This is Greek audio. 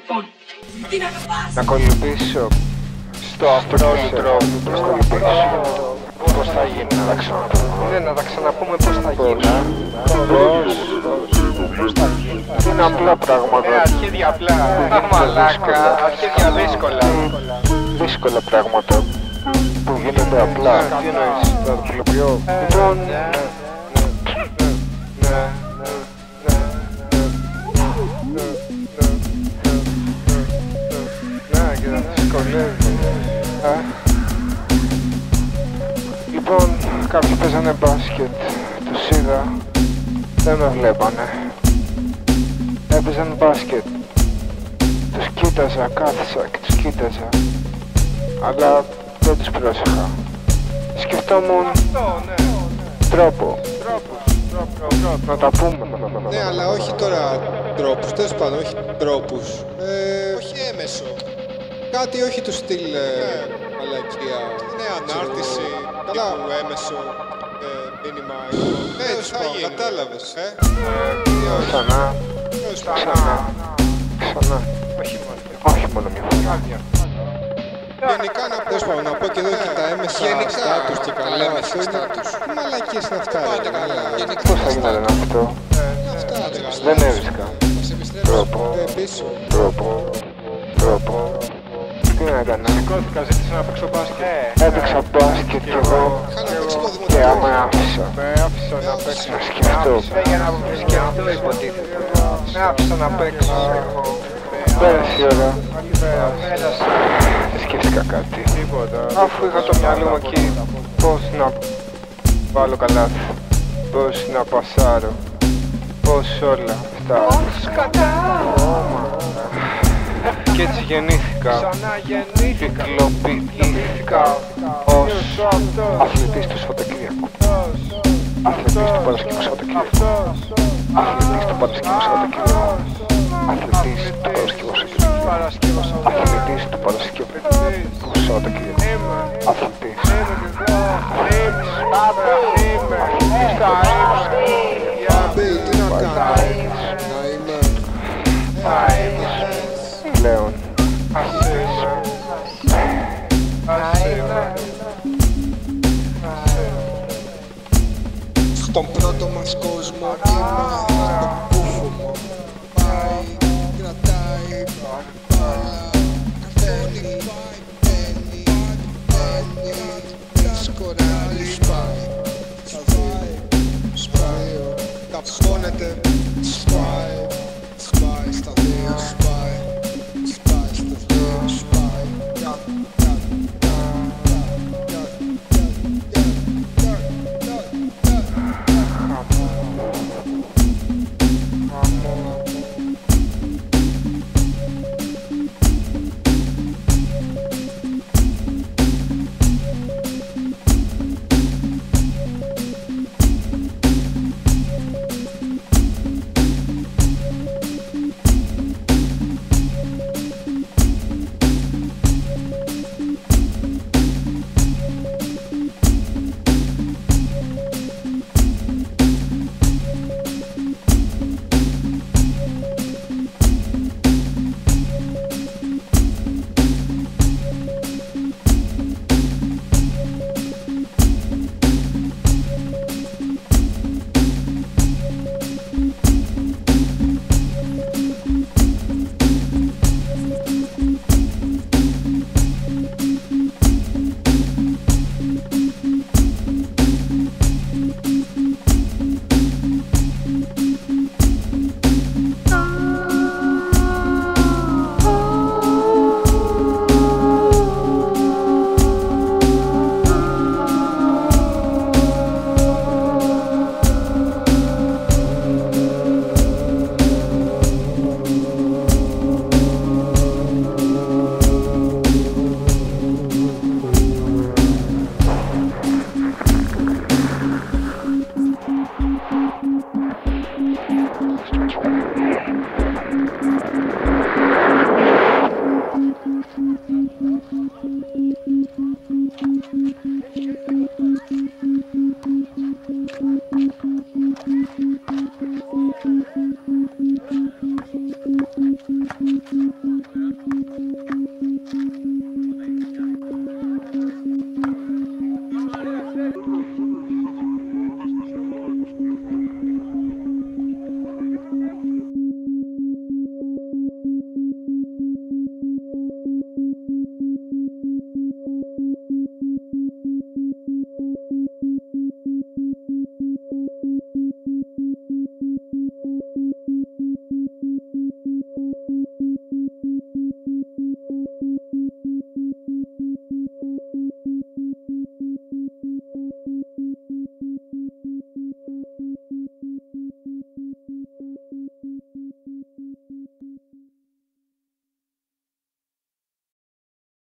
Να κολυμπήσω στο απρόλυτρο. Πώς θα γίνει να τα ξαναπούμε? Ναι, να τα ξαναπούμε πώς θα γίνει. Πώς θα γίνει? Είναι απλά πράγματα. Αρχίδια απλά. Μαλάκα. Αρχίδια δύσκολα. Δύσκολα πράγματα που γίνονται απλά. Τι εννοείς? Το φιλοποιώ. Λοιπόν... Λοιπόν, κάποιοι παίζανε μπάσκετ, τους είδα, δεν με βλέπανε. Έπαιζαν μπάσκετ, τους κοίταζα, κάθισα και τους κοίταζα, αλλά δεν τους πρόσεχα. Σκεφτόμουν τρόπο να τα πούμε. Ναι, αλλά όχι τώρα τρόπους, τέλος πάντων, όχι τρόπους. Όχι έμεσο. Κάτι όχι του στυλ μαλακία. Ναι, ανάρτηση, τύπου έμεσο, μήνυμα. Έτσι θα γίνει, κατάλαβες. Ξανά. Όχι μόνο μια φορά. Γενικά να πω και εδώ και τα έμεσα στάτους και καλά αυτό είναι. Τι μαλακίες είναι αυτά, ρε. Πώς θα γινόταν αυτό? Δεν έβρισκα τρόπο. Τι να έκανα? Σηκώθηκα, ζήτησα να παίξω μπάσκετ. Έπαιξα μπάσκετ κι εγώ και άμα με άφησα να παίξω. Να σκεφτώ. Για να σκεφτώ υποτίθεται. Με άφησα να παίξω. Πέρασε η ώρα. Δεν σκέφτηκα κάτι. Αφού είχα το μυαλό μου εκεί, πώς να βάλω καλάθι, πώς να πασάρω, πώς όλα αυτά. Και έτσι γεννήθηκα, κυκλοποιήθηκα ως αθλητής του Σαββατοκύριακου. Αθλητής του Παρασκευού Σαββατοκύριακου. Αθλητής του Παρασκευού Σαββατοκύριακου. Αθλητής του Παρασκευού Σαββατοκύριακου. Αθλητής του Παρασκευού Σαββατοκύριακου. Αθλητής. Τι να κάνω? Πλέον. Στον πρώτο μας κόσμο είμαστε στο πούφο μου. Πάει, κρατάει, καθένει, μπαίνει, σκοράρει, σπάει, ταψώνεται, σπάει στα δύο, σπάει στα δύο, σπάει.